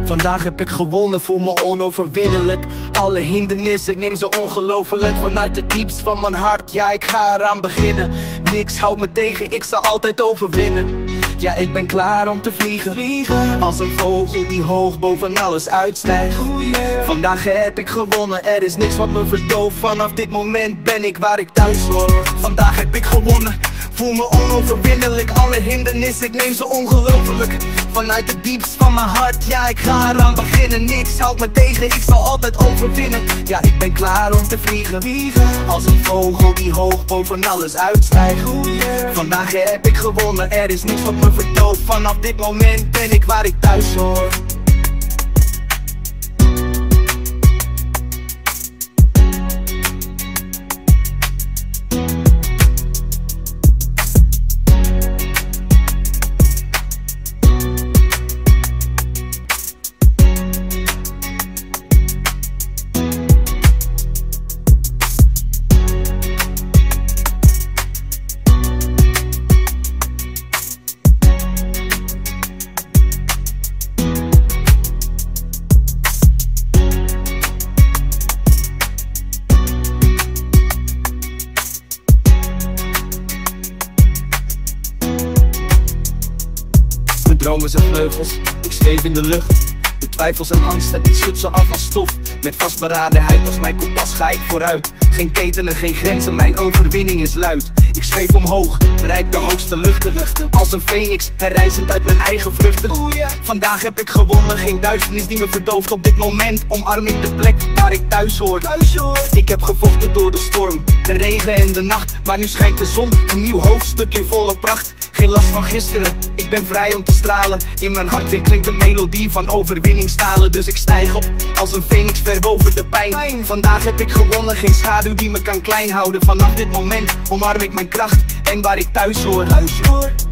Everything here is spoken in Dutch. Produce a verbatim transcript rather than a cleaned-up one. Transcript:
Vandaag heb ik gewonnen, voel me onoverwinnelijk. Alle hindernissen, ik neem ze ongelofelijk. Vanuit het diepst van mijn hart, ja ik ga eraan beginnen. Niks houdt me tegen, ik zal altijd overwinnen. Ja, ik ben klaar om te vliegen, vliegen. Als een vogel die hoog boven alles uitstijgt. Vandaag heb ik gewonnen, er is niks wat me verdooft. Vanaf dit moment ben ik waar ik thuis hoor. Vandaag heb ik gewonnen, voel me onoverwinnelijk. Alle hindernissen, ik neem ze ongelofelijk. Vanuit het diepst van mijn hart, ja ik ga eraan beginnen. Niks houdt me tegen, ik zal altijd overwinnen. Ja, ik ben klaar om te vliegen, vliegen. Als een vogel die hoog boven alles uitstijgt. Vandaag heb ik gewonnen, er is niks wat me verdooft. Vanaf dit moment ben ik waar ik thuis hoor. Dromen zijn vleugels, ik zweef in de lucht. De twijfels en angsten, ik schud ze af als stof. Met vastberadenheid als mijn kompas ga ik vooruit. Geen ketenen, geen grenzen, mijn overwinning is luid. Ik zweef omhoog, bereik de hoogste luchten. Als een phoenix, herrijzend uit mijn eigen vruchten. Vandaag heb ik gewonnen, geen duisternis die me verdooft. Op dit moment omarm ik de plek waar ik thuis hoor. Ik heb gevochten door de storm, de regen en de nacht. Maar nu schijnt de zon, een nieuw hoofdstuk in volle pracht. Geen last van gisteren, ik ben vrij om te stralen. In mijn hart weer klinkt de melodie van overwinningstalen. Dus ik stijg op als een phoenix ver boven de pijn. Vandaag heb ik gewonnen, geen schaduw die me kan klein houden. Vanaf dit moment omarm ik mijn kracht en waar ik thuis hoor.